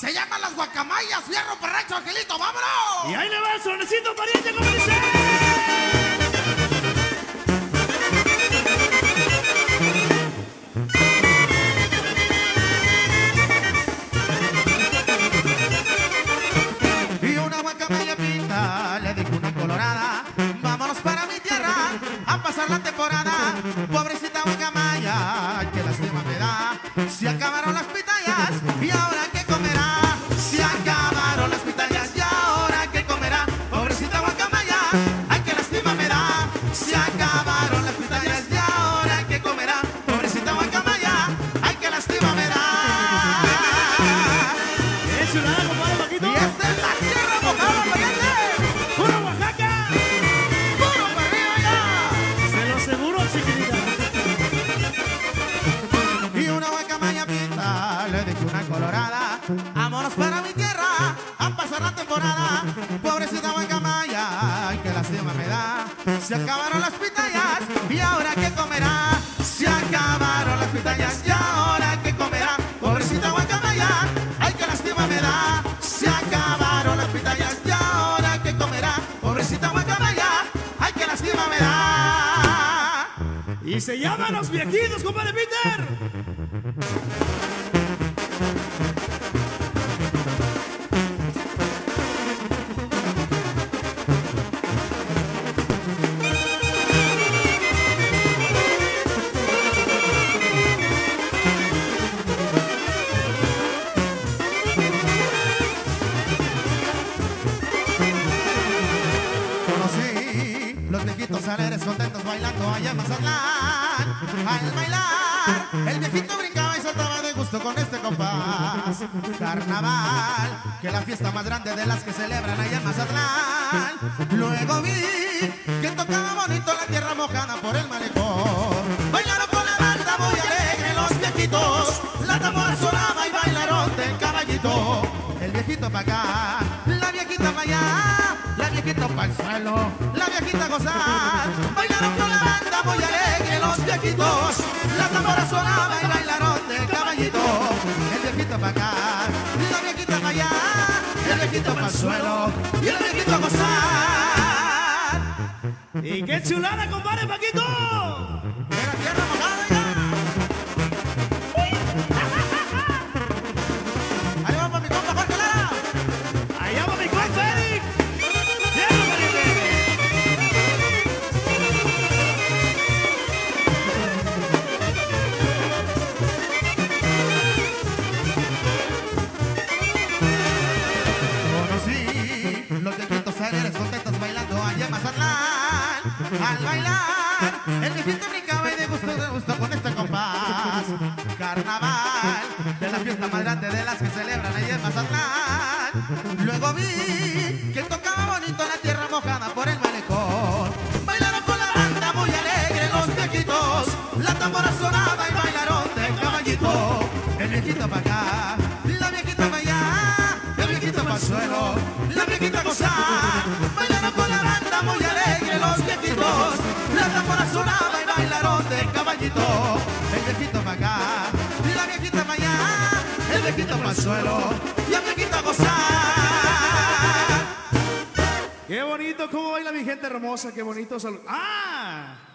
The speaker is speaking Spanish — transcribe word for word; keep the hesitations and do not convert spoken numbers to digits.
Se llaman las guacamayas, fierro para rancho Angelito, ¡vámonos! Y ahí le va el sonecito pariente, como dice. Y una guacamaya pinta, le dijo una colorada, vámonos para mi tierra a pasar la temporada. Pobrecita guacamaya, qué lástima me da, se acabaron las pitayas y ahora qué comerá. Se acabaron las pitayas y ahora qué comerá. Pobrecita guacamaya, ay qué lástima me da, se acabaron las pitayas y ahora qué comerá. Pobrecita guacamaya, ay qué lástima me da. ¡Qué chulada, compadre Paquito! Y esta es la tierra mojada, pariente. ¡Puro Oaxaca! ¡Puro para arriba ya! Se lo aseguro, chiquitita. Y una guacamaya pinta, le dije una colorada, vámonos para mi tierra a pasar la temporada. Pobrecita guacamaya, ay, qué lástima me da, se acabaron las pitayas y ahora qué comerá. Se acabaron las pitayas y ahora qué comerá. Pobrecita guacamaya, ay, qué lástima me da, se acabaron las pitayas y ahora qué comerá. Pobrecita guacamaya, ay, qué lástima me da. Y se llaman los viejitos, compadre Peter. Conocí los viejitos alegres contentos bailando allá en Mazatlán. Al bailar, el viejito brincaba y saltaba de gusto con este compás. Carnaval, que la fiesta más grande de las que celebran allá en Mazatlán. Luego vi que tocaba bonito la tierra mojada por el malecón. Bailaron con la banda muy alegre los viejitos, la tambora sonaba y bailaron del caballito. El viejito pa' acá, la viejita pa' allá, la viejita pa' el suelo, la viejita a gozar. Bailaron con la banda muy alegre los viejitos, la tambora sonaba y bailaron del caballito. El viejito pa' acá, la viejita pa' allá, el viejito pa' el suelo y el viejito a gozar. Y qué chulada, compadre Paquito. Era tierra mojada ya. Ahí va para mi compa Jorge Lara. Allá va mi compa Eric. ¡Llega, pariente! Conocí los viejitos alegres contentos bailando allá en Mazatlán. Al bailar, el viejito brincaba y de gusto, de gusto con este compás. Carnaval, de la fiesta más grande de las que celebran allá en Mazatlán. Luego vi que tocaba bonito la tierra mojada por el malecón. Bailaron con la banda muy alegre los viejitos, la tambora sonaba y bailaron del caballito. El viejito pa' acá, la viejita pa' allá, el viejito pa' el suelo, la viejita a gozar. Bailaron con la banda muy alegre los viejitos, la tambora sonaba y bailaron del caballito. El viejito pa' acá, la viejita pa' allá, el viejito pa' el suelo, la viejita a gozar. Qué bonito, cómo baila mi gente hermosa, qué bonito salud. ¡Ah!